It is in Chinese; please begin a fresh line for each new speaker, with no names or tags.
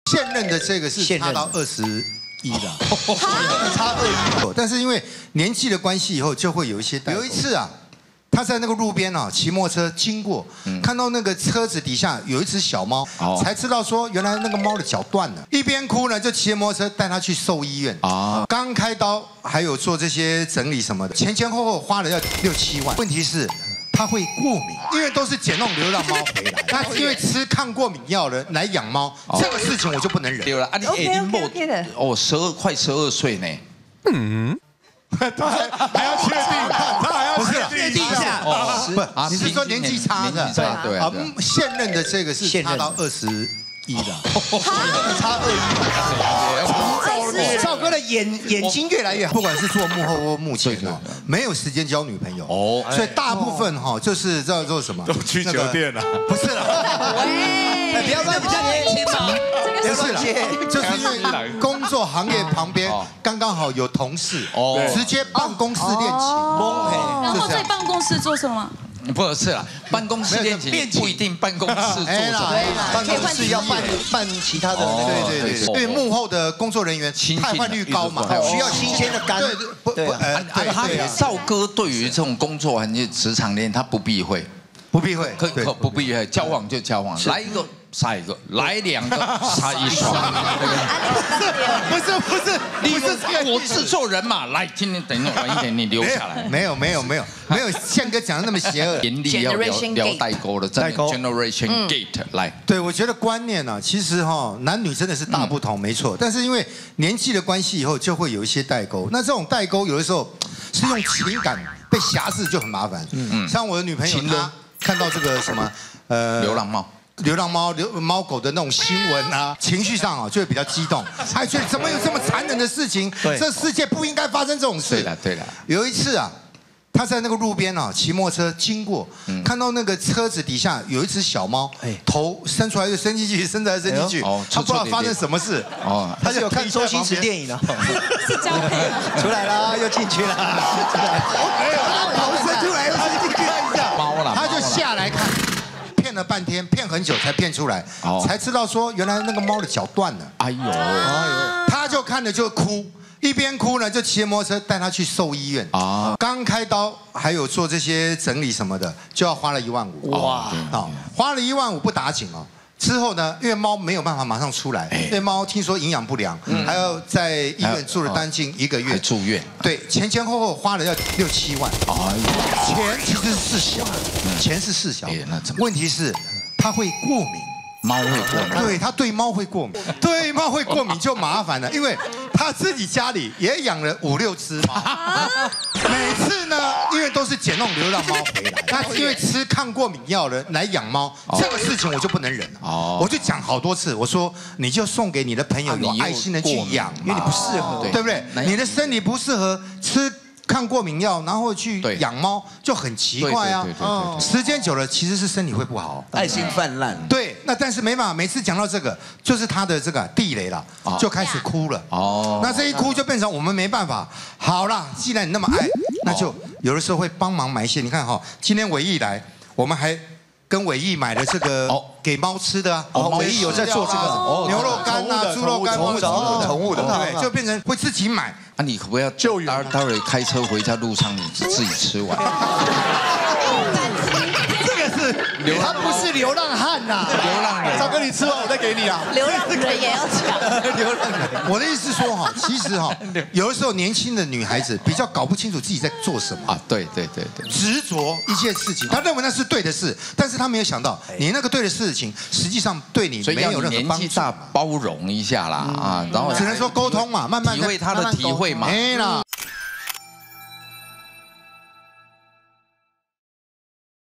现任的这个是差到21的，差21。但是因为年纪的关系，以后就会有一些。有一次啊，他在那个路边啊骑摩托车经过，看到那个车子底下有一只小猫，才知道说原来那个猫的脚断了，一边哭呢就骑摩托车带它去兽医院啊，刚开刀还有做这些整理什么的，前后花了要6、7万。问题是。 它会过敏，因为都是捡那种流浪猫回来。那因为吃抗过敏药的来养猫，这个事情我就不能忍。
对了，啊，你哦快12岁呢。嗯，
他还要确定，他还要确定一下。不，你是说年纪差的？
对啊。
现任的这个是差到21的，差21。 赵哥的眼睛越来越好，不管是做幕后或幕前哦，没有时间交女朋友哦，所以大部分哈就是叫做什么？
都去酒店了？
不是了，
喂，不要乱比较年轻嘛，
不是了，就是因为工作行业旁边刚刚好有同事，直接办公室恋情，
然后在办公室做什么？
不是啦，办公室恋情不一定办公室做什么，
办公室要办其他的
对，因为幕后的工作人员汰换率高嘛，
需要新鲜的肝。
对，
他赵哥对于这种工作环境、职场恋，他不避讳，
不避讳，
可不避讳，交往就交往，来一个杀一个，来2个杀1双。
不是，
我制作人嘛，来，今天等晚一点你留下来。
没有，宪哥讲的那么邪恶。
严厉要聊代沟了，真的 Generation Gate 来。
对，我觉得观念呢，其实哈，男女真的是大不同，没错。但是因为年纪的关系，以后就会有一些代沟。那这种代沟有的时候是用情感被辖制，就很麻烦。像我的女朋友，她看到这个什么
流浪猫。
猫狗的那种新闻啊，情绪上啊就会比较激动，还觉得怎么有这么残忍的事情？这世界不应该发生这种事。
对了。
有一次啊，他在那个路边啊骑摩托车经过，看到那个车子底下有一只小猫，头伸出来就伸进去，伸出来伸进去，他不知道发生什么事。
哦，他是有看周星驰电影的，
是交配了，
出来了又进去了，
没有，头伸出来又伸进去一下，
猫了，
他就下来看。 骗了半天，骗很久才骗出来，才知道说原来那个猫的脚断了。哎呦，他就看着就哭，一边哭呢就骑摩托车带它去兽医院啊。刚开刀还有做这些整理什么的，就要花了1万5。哇，花了1万5不打紧哦。 之后呢，因为猫没有办法马上出来，因为猫听说营养不良，还要在医院住了将近1个月，
住院。对，
前后花了要6、7万。哎呦，钱其实是事小，钱是事小。那怎么？问题是它会过敏。
猫会过敏，
对，它对猫会过敏，对猫会过敏就麻烦了，因为他自己家里也养了5、6只猫，每次呢，因为都是捡那种流浪猫回来，那因为吃抗过敏药的来养猫，这个事情我就不能忍了，我就讲好多次，我说你就送给你的朋友有爱心的去养，因为你不适合，对不对？你的身体不适合吃。 抗过敏药，然后去养猫就很奇怪啊！时间久了其实是身体会不好，
爱心泛滥。
对，那但是没办法，每次讲到这个，就是他的这个地雷了，就开始哭了。哦，那这一哭就变成我们没办法。好啦，既然你那么爱，那就有的时候会帮忙买一些。你看哈，今天伟毅来，我们还。 跟伟毅买了这个给猫吃的啊，
伟毅有在做这个
牛肉干啊、猪肉干、
宠物的，
对，就变成会自己买。
啊，你可不要救援，待会开车回家路上你自己吃完。
这个是，
他不是流浪汉呐，
流浪人。
赵哥，你吃完我再给你啊。
流浪人也要抢。
流浪人，我的意思是说哈，其实哈，有的时候年轻的女孩子比较搞不清楚自己在做什么啊。
对，
执着一件事情，她认为那是对的事，但是她没有想到，你那个对的事情，实际上对你没有任何帮助。年纪大，
包容一下啦啊，然后
只能说沟通嘛，慢慢
体会他的体会嘛。
没啦。